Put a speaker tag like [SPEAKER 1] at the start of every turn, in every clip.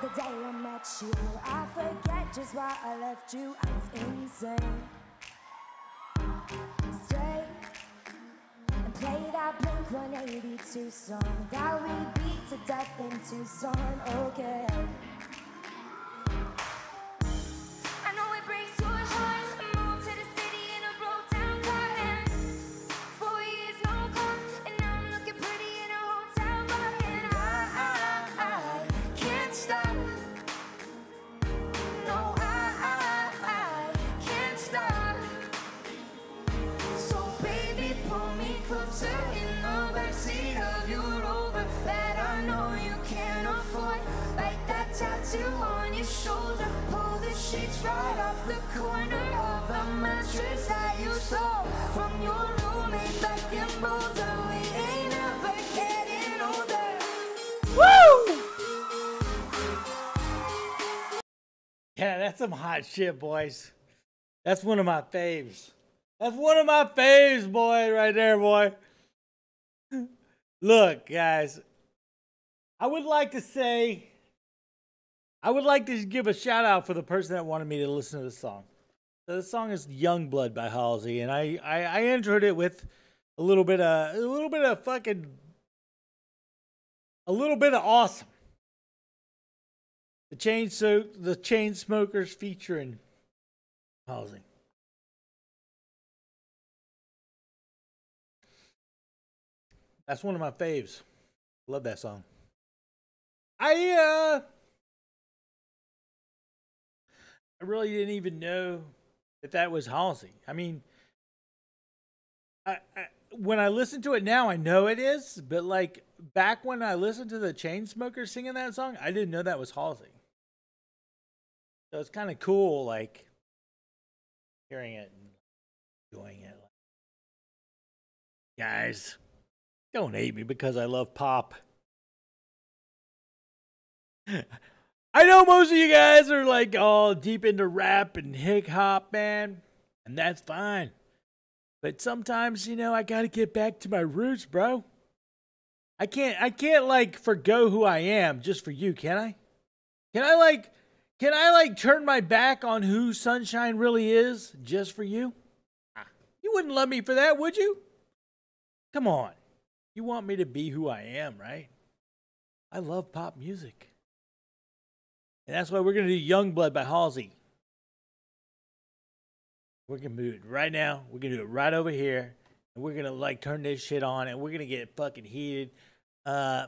[SPEAKER 1] the day I met you. I forget just why I left you. I was insane. Stay and play that Blink 182 song that we beat to death in Tucson. Okay. I know it breaks your heart. I moved to the city in a broke down car and 4 years no call, and now I'm looking pretty in a hotel bar, and I can't stop. No, I can't stop. So baby, pull me closer in the backseat of your Rover that I know you can't afford. Like that tattoo on your shoulder. Pull the sheets right off the corner of the mattress that you stole from your roommate back in Boulder. We ain't ever getting older.
[SPEAKER 2] Woo! Yeah, that's some hot shit, boys. That's one of my faves. That's one of my faves, boy, right there, boy. Look, guys, I would like to give a shout out for the person that wanted me to listen to this song. So this song is "YUNGBLUD" by Halsey, and I introed it with a little bit of awesome. The Chainsmokers featuring Halsey. That's one of my faves. Love that song. I really didn't even know that was Halsey. I mean, when I listen to it now, I know it is. But like back when I listened to the Chainsmokers singing that song, I didn't know that was Halsey. So it's kind of cool, like hearing it and enjoying it. Guys, don't hate me because I love pop. I know most of you guys are like all deep into rap and hip hop, man, and that's fine. But sometimes, you know, I gotta get back to my roots, bro. I can't like forgo who I am just for you, can I? Can I like turn my back on who Sunshine really is just for you? You wouldn't love me for that, would you? Come on. You want me to be who I am, right? I love pop music. And that's why we're going to do "YUNGBLUD" by Halsey. We're going to move it right now. We're going to do it right over here. And we're going to like turn this shit on and we're going to get fucking heated. I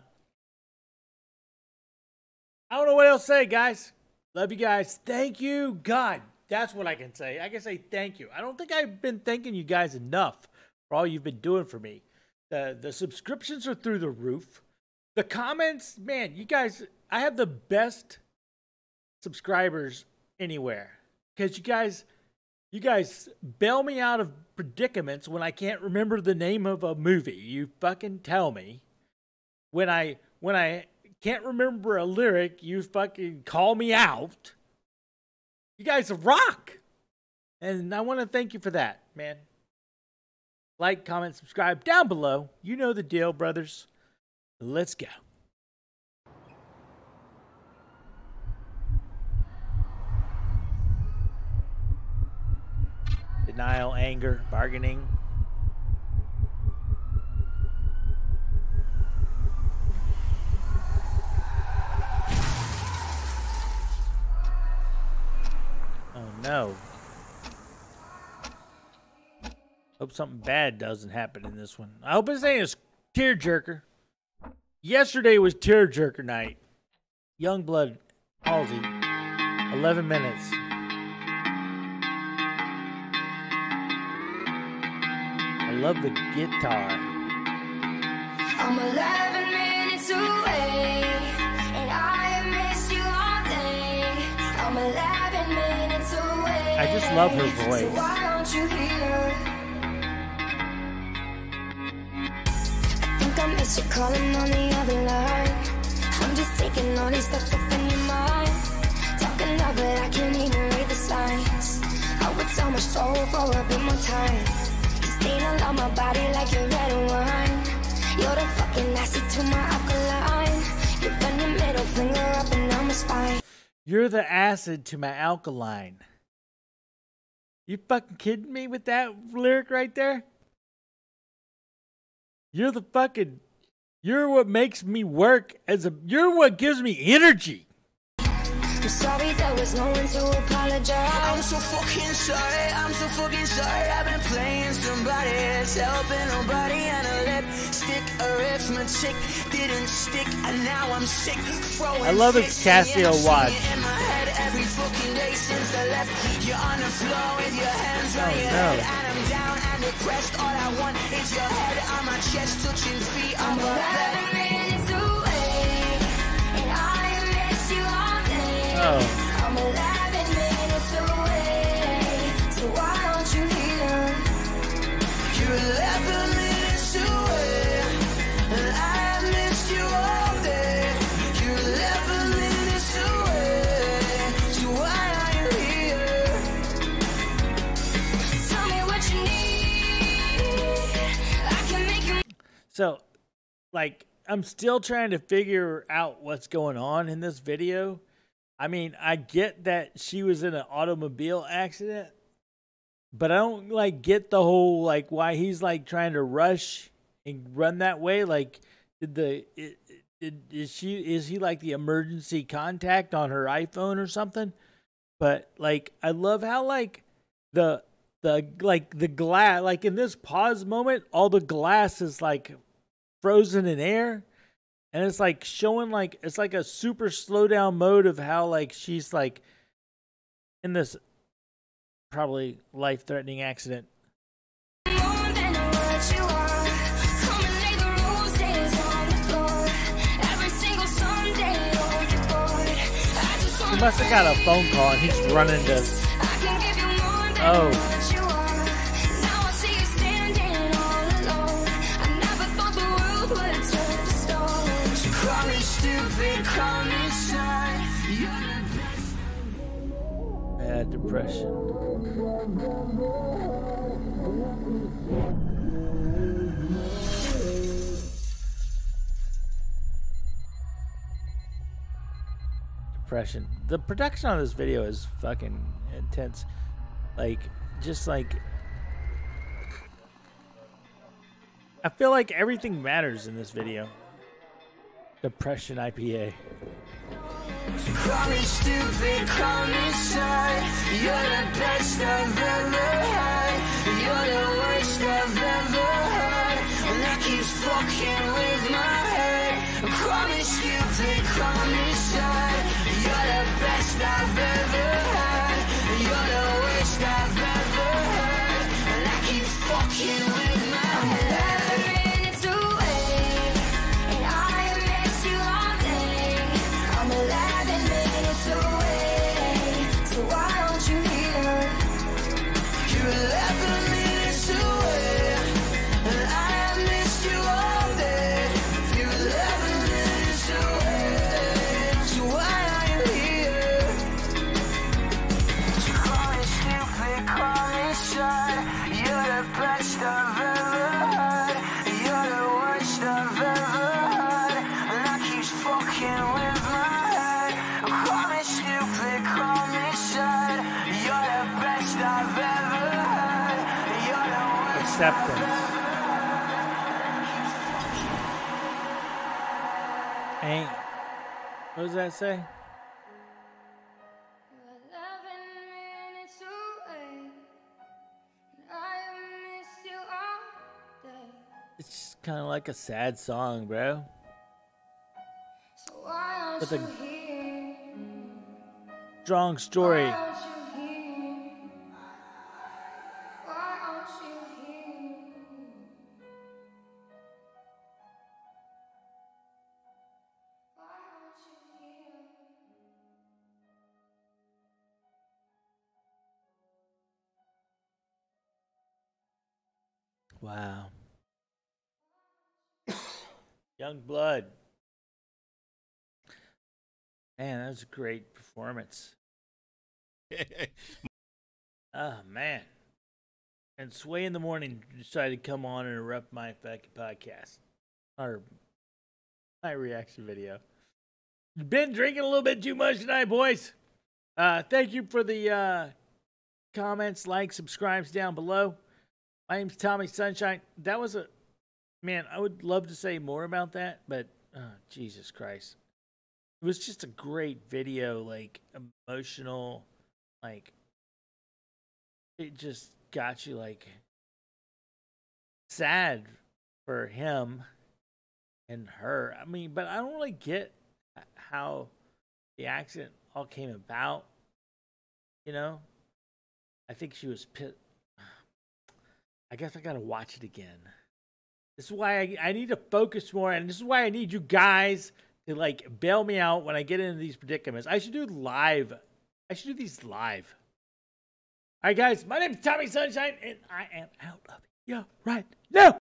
[SPEAKER 2] don't know what else to say, guys. Love you guys. Thank you. God, that's what I can say. I can say thank you. I don't think I've been thanking you guys enough for all you've been doing for me. The subscriptions are through the roof. The comments, man, you guys, I have the best subscribers anywhere. Because you guys bail me out of predicaments when I can't remember the name of a movie. You fucking tell me. When I can't remember a lyric, you fucking call me out. You guys rock. And I want to thank you for that, man. Like, comment, subscribe down below. You know the deal, brothers. Let's go. Denial, anger, bargaining. Oh no. Hope something bad doesn't happen in this one. I hope this ain't a tearjerker. Yesterday was tearjerker night. YUNGBLUD, Halsey, 11 minutes. I love the guitar.
[SPEAKER 1] I'm 11 minutes away, and I have missed you all day. I'm 11 minutes away.
[SPEAKER 2] I just love her voice.
[SPEAKER 1] So why aren't you here? I miss you calling on the other line. I'm just taking all these steps up in your mind. Talking loud, but I can't even read the signs. I would sell my soul for a bit more time. Stain on my body like your red wine. You're the fucking nasty to my alkaline. You bend your middle finger up and down my spine.
[SPEAKER 2] You're the acid to my alkaline. You fucking kidding me with that lyric right there? You're the fucking... You're what makes me work as a... You're what gives me energy.
[SPEAKER 1] I'm sorry, there was no one to apologize.
[SPEAKER 3] I'm so fucking sorry, I'm so fucking sorry. I've been playing somebody else, helping nobody, and a lipstick arithmetic didn't stick, and now I'm sick.
[SPEAKER 2] I love its Casio watch.
[SPEAKER 3] In my head every fucking day since I left. You're on the floor with your hands on your head, and I'm down and depressed. All I want is your head on my chest, touching feet on my bed.
[SPEAKER 2] Oh.
[SPEAKER 1] I'm 11 minutes away, so why aren't you here?
[SPEAKER 3] You're 11 minutes away, and I missed you all day. You're 11 minutes away, so why are you here?
[SPEAKER 1] Tell me what you need, I can make you...
[SPEAKER 2] So, like, I'm still trying to figure out what's going on in this video. I mean, I get that she was in an automobile accident, but I don't like get the whole like why he's like trying to rush and run that way. Like, is he like the emergency contact on her iPhone or something? But like, I love how like the glass, like in this pause moment, all the glass is like frozen in air. And it's like showing like, it's like a super slow down mode of how like she's like in this probably life threatening accident. He must have got a phone call and he's running to... Oh. Bad depression. Depression. The production on this video is fucking intense. Like, just like... I feel like everything matters in this video. Depression IPA.
[SPEAKER 3] Call me stupid, call me sad. You're the best I've ever had. You're the worst I've ever had. And that keeps fucking with my head. Call me stupid, call me sad. You're the best I've ever had. You're the worst I've ever had. And that keeps fucking with my head.
[SPEAKER 2] Acceptance. Ain't. What does that say? It's just kind of like a sad song, bro. With a strong story. Wow. YUNGBLUD. Man, that was a great performance. Oh, man. And Sway in the Morning decided to come on and interrupt my fucking podcast. Or my reaction video. Been drinking a little bit too much tonight, boys. Thank you for the comments, likes, subscribes down below. My name's Tommy Sunshine. That was a... Man, I would love to say more about that, but... Jesus Christ. It was just a great video, like, emotional, like... It just got you, like... sad for him and her. I mean, but I don't really get how the accident all came about. You know? I think she was pissed. I guess I gotta watch it again. This is why I need to focus more, and this is why I need you guys to like bail me out when I get into these predicaments. I should do live. I should do these live. All right, guys. My name is Tommy Sunshine, and I am out of here right now.